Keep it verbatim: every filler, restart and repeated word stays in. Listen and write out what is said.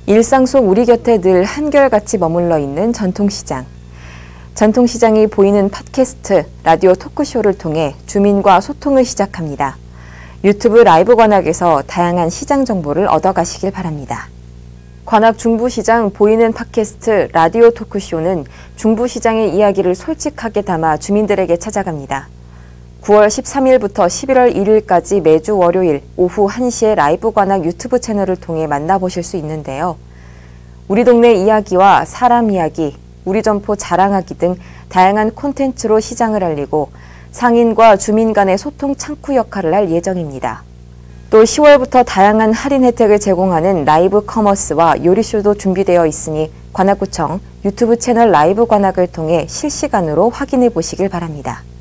일상 속 우리 곁에 늘 한결같이 머물러 있는 전통시장. 전통시장이 보이는 팟캐스트, 라디오 토크쇼를 통해 주민과 소통을 시작합니다. 유튜브 라이브 관악에서 다양한 시장 정보를 얻어가시길 바랍니다. 관악 중부시장 보이는 팟캐스트, 라디오 토크쇼는 중부시장의 이야기를 솔직하게 담아 주민들에게 찾아갑니다. 구월 십삼일부터 십일월 일일까지 매주 월요일 오후 한 시에 라이브 관악 유튜브 채널을 통해 만나보실 수 있는데요. 우리 동네 이야기와 사람 이야기, 우리 점포 자랑하기 등 다양한 콘텐츠로 시장을 알리고 상인과 주민 간의 소통 창구 역할을 할 예정입니다. 또 시월부터 다양한 할인 혜택을 제공하는 라이브 커머스와 요리쇼도 준비되어 있으니 관악구청 유튜브 채널 라이브 관악을 통해 실시간으로 확인해 보시길 바랍니다.